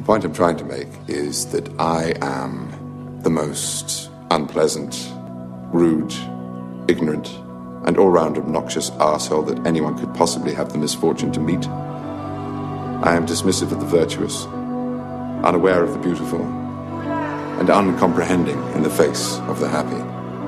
point I'm trying to make is that I am the most unpleasant, rude, ignorant, and all-round obnoxious arsehole that anyone could possibly have the misfortune to meet. I am dismissive of the virtuous, unaware of the beautiful, and uncomprehending in the face of the happy.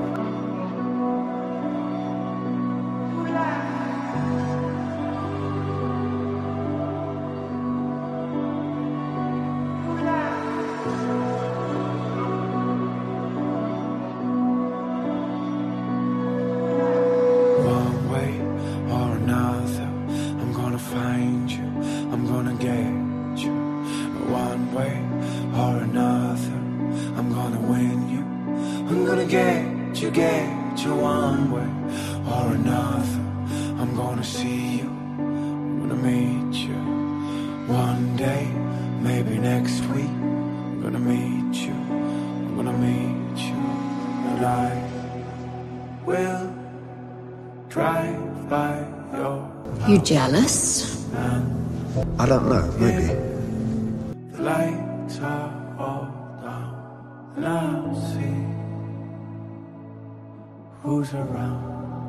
One way or another, I'm gonna find you, I'm gonna get you. One way or another, I'm gonna win you, I'm gonna get you one way or another. I'm gonna see you, I'm gonna meet you. One day, maybe next week, I'm gonna meet you, I'm gonna meet you. And I will drive by your You jealous? I don't know, maybe. The lights are all down, and I'll see who's around.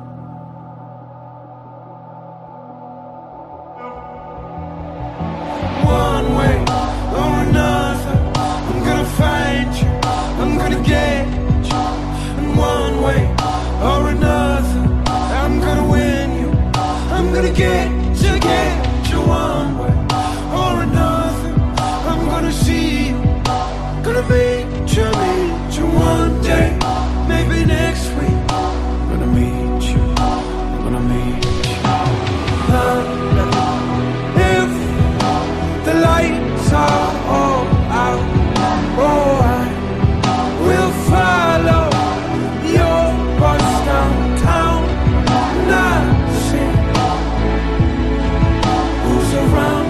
One way or another, I'm gonna find you, I'm gonna get you. And one way or another, I'm gonna win you, I'm gonna get you one way or another. I'm gonna see you, gonna meet you one day, maybe next week. I'm gonna meet you, I'm gonna meet you. If the lights are all out, oh, I will follow your bus downtown, and I'll see who's around,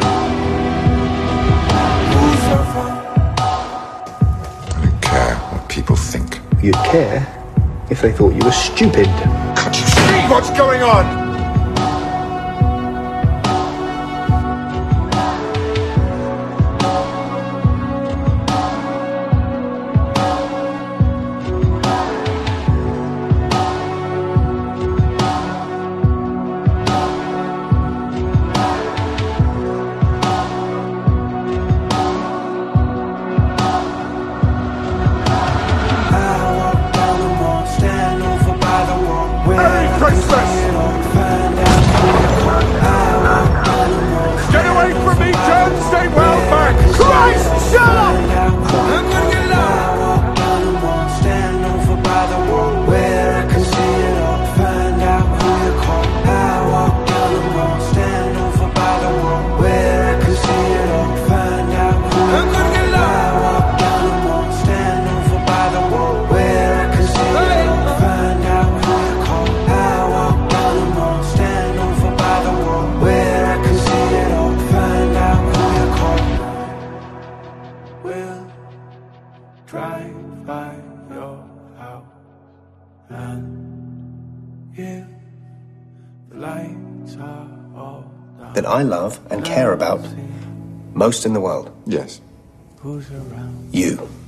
who's around. I don't care what people think. You'd care if they thought you were stupid. Can't you see what's going on? Get away from me, John! Stay well back! Christ, shut up! I'm gonna get lost. Stand over by the wall where I can see it all. Find out who you call. I walk down the wall. Stand over by the wall where I can see it all. Find out who you call. I'm gonna get lost. I walk down the wall. Stand over by the wall where I can see it all. Find out who you call. I walk down the wall. Stand over by the wall where I can see it all. Find out who you call. Will drive by your house, and if the lights are all down, That I love and care about most in the world. Yes. who's around? You.